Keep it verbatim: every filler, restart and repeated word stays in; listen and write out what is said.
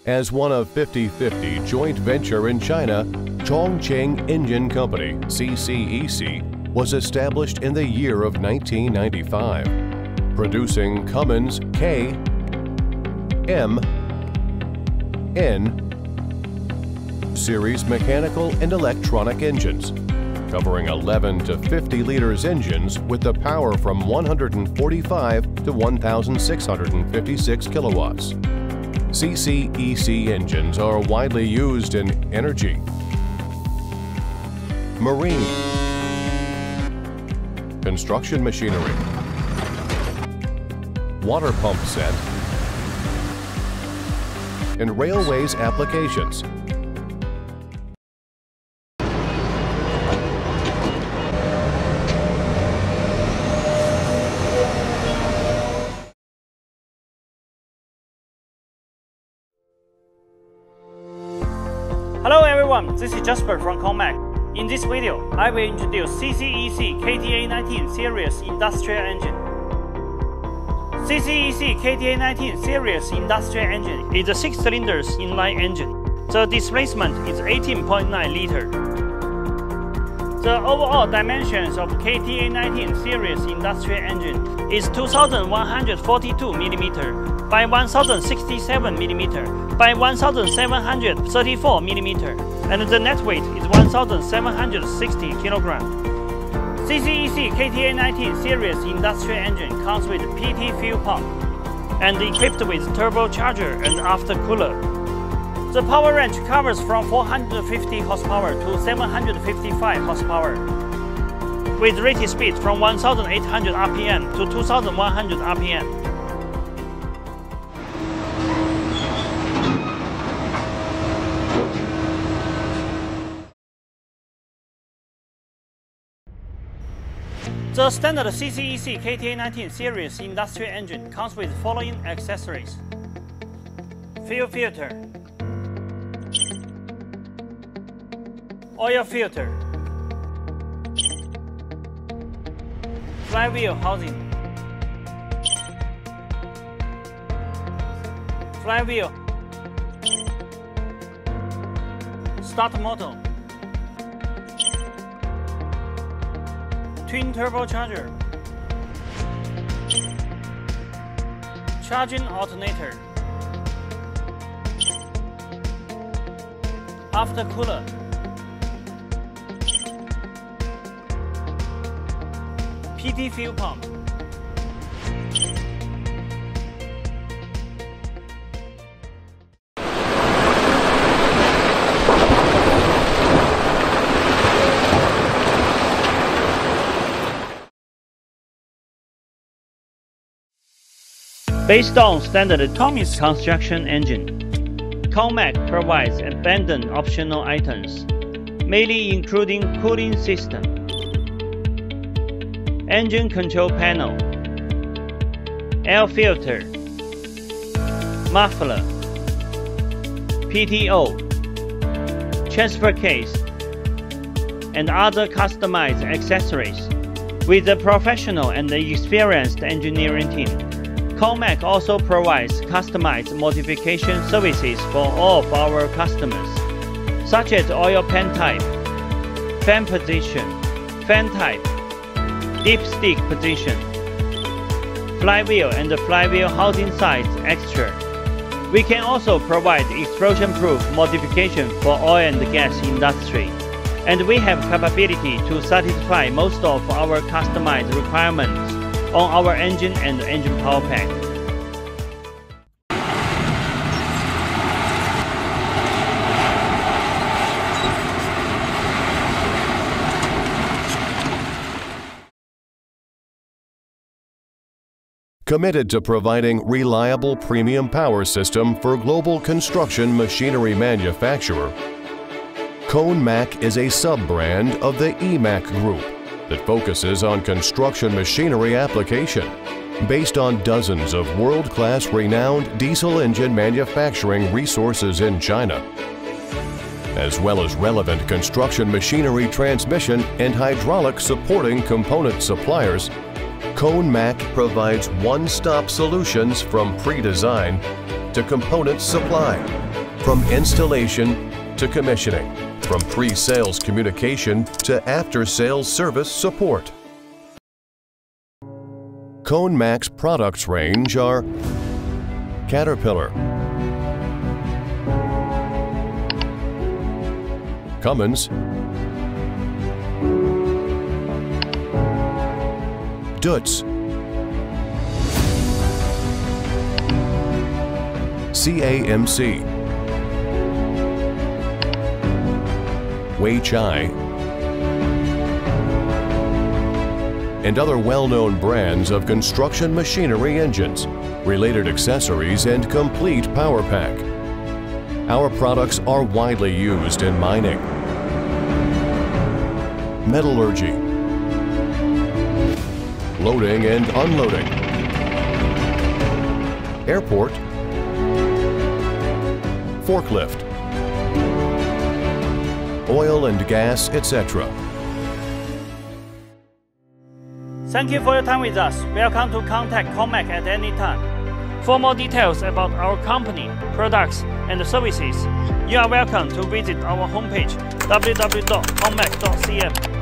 As one of fifty fifty joint venture in China, Chongqing Engine Company, C C E C, was established in the year of nineteen ninety-five, producing Cummins K, M, N series mechanical and electronic engines, covering eleven to fifty liters engines with the power from one hundred forty-five to one thousand six hundred fifty-six kilowatts. C C E C engines are widely used in energy, marine, construction machinery, water pump set, and railways applications. Hello everyone, this is Jasper from CONEMAC. In this video, I will introduce C C E C K T A nineteen Series Industrial Engine. C C E C K T A nineteen Series Industrial Engine is a six-cylinder inline engine. The displacement is eighteen point nine liters. The overall dimensions of K T A nineteen Series Industrial Engine is two thousand one hundred forty-two millimeters by one thousand sixty-seven millimeters by one thousand seven hundred thirty-four millimeters, and the net weight is one thousand seven hundred sixty kilograms. C C E C K T A nineteen Series Industrial Engine comes with P T fuel pump and equipped with turbocharger and aftercooler. The power range covers from four hundred fifty horsepower to seven hundred fifty-five horsepower, with rated speed from one thousand eight hundred R P M to two thousand one hundred R P M. The standard C C E C K T A nineteen Series Industrial Engine comes with following accessories: fuel filter, oil filter, flywheel housing, flywheel, start motor, twin turbocharger, charging alternator, aftercooler, P T fuel pump. Based on standard Cummins construction engine, CONEMAC provides abundant optional items, mainly including cooling system, engine control panel, air filter, muffler, P T O, transfer case, and other customized accessories. With a professional and experienced engineering team, CONEMAC also provides customized modification services for all of our customers, such as oil pan type, fan position, fan type, dipstick position, flywheel and flywheel housing size extra. We can also provide explosion-proof modification for oil and gas industry, and we have capability to satisfy most of our customized requirements on our engine and engine power pack. Committed to providing reliable premium power system for global construction machinery manufacturer, CONEMAC is a sub-brand of the E M A C Group that focuses on construction machinery application, based on dozens of world-class renowned diesel engine manufacturing resources in China, as well as relevant construction machinery transmission and hydraulic supporting component suppliers. CONEMAC provides one-stop solutions from pre-design to component supply, from installation to commissioning, from pre-sales communication to after-sales service support. CONEMAC's products range are Caterpillar, Cummins, Dutz, C A M C, Weichai, and other well-known brands of construction machinery engines, related accessories, and complete power pack. Our products are widely used in mining, metallurgy, loading and unloading, airport, forklift, oil and gas, et cetera. Thank you for your time with us. Welcome to contact CONEMAC at any time. For more details about our company, products, and services, you are welcome to visit our homepage w w w dot conemac dot c m.